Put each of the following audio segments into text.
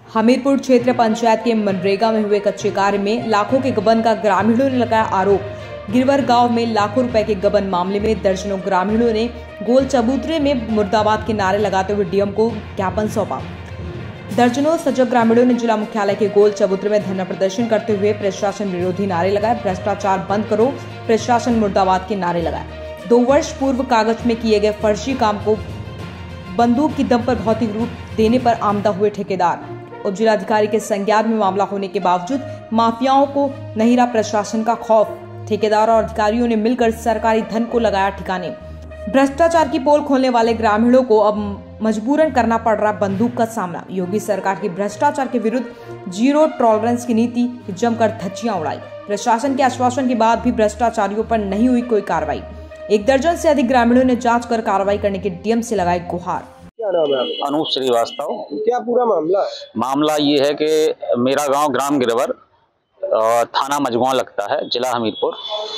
हमीरपुर क्षेत्र पंचायत के मनरेगा में हुए कच्चे कार्य में लाखों के गबन का ग्रामीणों ने लगाया आरोप। गिरवर गांव में लाखों रुपए के गबन मामले में दर्जनों ग्रामीणों ने गोल चबूतरे में मुर्दाबाद के नारे लगाते हुए डीएम को ज्ञापन सौंपा। दर्जनों सजग ग्रामीणों ने जिला मुख्यालय के गोल चबूतरे में धरना प्रदर्शन करते हुए प्रशासन विरोधी नारे लगाए। भ्रष्टाचार बंद करो, प्रशासन मुर्दाबाद के नारे लगाए। 2 वर्ष पूर्व कागज में किए गए फर्जी काम को बंदूक की दम पर भौतिक रूप देने पर आमदा हुए ठेकेदार। उप जिलाधिकारी के संज्ञान में मामला होने के बावजूद माफियाओं को नहीं रहा प्रशासन का खौफ। ठेकेदार और अधिकारियों ने मिलकर सरकारी धन को लगाया ठिकाने। भ्रष्टाचार की पोल खोलने वाले ग्रामीणों को अब मजबूरन करना पड़ रहा बंदूक का सामना। योगी सरकार की भ्रष्टाचार के विरुद्ध जीरो टॉलरेंस की नीति जमकर धज्जियां उड़ाई। प्रशासन के आश्वासन के बाद भी भ्रष्टाचारियों पर नहीं हुई कोई कार्रवाई। 1 दर्जन से अधिक ग्रामीणों ने जांच कर कार्रवाई करने के डीएम से लगाई गुहार। क्या नाम है? अनूप श्रीवास्तव। क्या पूरा मामला है? मामला ये है कि मेरा गांव ग्राम गिरवर थाना मझगांव लगता है, जिला हमीरपुर,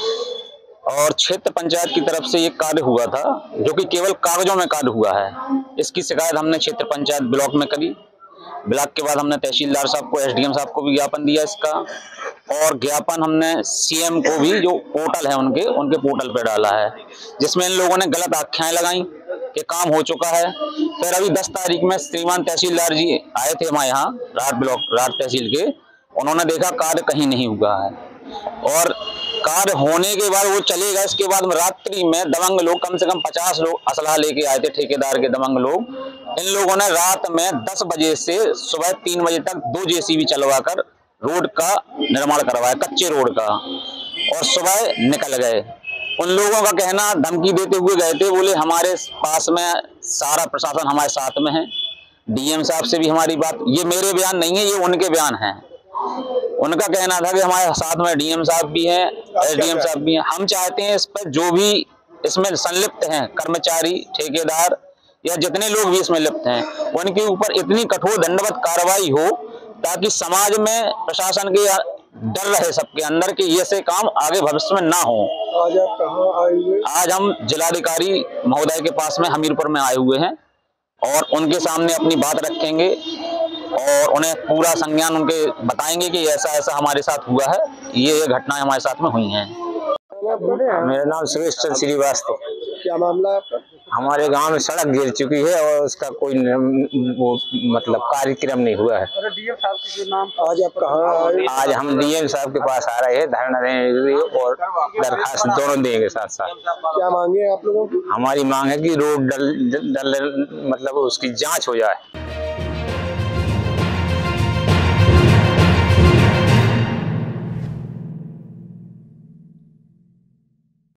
और क्षेत्र पंचायत की तरफ से एक कार्य हुआ था जो कि केवल कागजों में कार्य हुआ है। इसकी शिकायत हमने क्षेत्र पंचायत ब्लॉक में करी। ब्लॉक के बाद हमने तहसीलदार साहब को, एसडीएम साहब को भी ज्ञापन दिया इसका, और ज्ञापन हमने सीएम को भी, जो पोर्टल है उनके पोर्टल पे डाला है, जिसमें इन लोगों ने गलत आख्याएं लगाई कि काम हो चुका है। फिर अभी 10 तारीख में श्रीमान तहसीलदार जी आए थे हमारे यहाँ राठ तहसील के। उन्होंने देखा कार्य कहीं नहीं हुआ है, और कार्य होने के बाद वो चलेगा। इसके बाद रात्रि में दबंग लोग, कम से कम 50 लोग असला लेके आए थे, ठेकेदार के दबंग लोग। इन लोगों ने रात में 10 बजे से सुबह 3 बजे तक 2 जेसीबी चलवाकर रोड का निर्माण करवाया, कच्चे रोड का, और सुबह निकल गए। उन लोगों का कहना, धमकी देते हुए गए थे, बोले हमारे पास में सारा प्रशासन हमारे साथ में है। डीएम साहब से भी हमारी बात, ये मेरे बयान नहीं है, ये उनके बयान हैं। उनका कहना था कि हमारे साथ में डीएम साहब भी हैं, एसडीएम साहब भी हैं। हम चाहते हैं इस पर जो भी इसमें संलिप्त हैं, कर्मचारी, ठेकेदार या जितने लोग भी इसमें लिप्त हैं, उनके ऊपर इतनी कठोर दंडवत कार्रवाई हो ताकि समाज में प्रशासन के डर रहे सबके अंदर कि ये से काम आगे भविष्य में ना हो। आज आप कहाँ आए हुए? आज हम जिलाधिकारी महोदय के पास में हमीरपुर में आए हुए हैं, और उनके सामने अपनी बात रखेंगे और उन्हें पूरा संज्ञान उनके बताएंगे कि ऐसा ऐसा हमारे साथ हुआ है, ये घटनाएं हमारे साथ में हुई हैं। मेरा नाम सुरेश चंद्र श्रीवास्तव। क्या मामला है आपका? हमारे गांव में सड़क गिर चुकी है और उसका कोई मतलब कार्यक्रम नहीं हुआ है। डीएम साहब के नाम आज आप कहाँ आए? आज हम डीएम साहब के पास आ रहे हैं धरना देने के लिए, और दरखास्त दोनों देंगे साथ साथ। क्या मांगे आप लोगों की? हमारी मांग है कि रोड मतलब उसकी जांच हो जाए।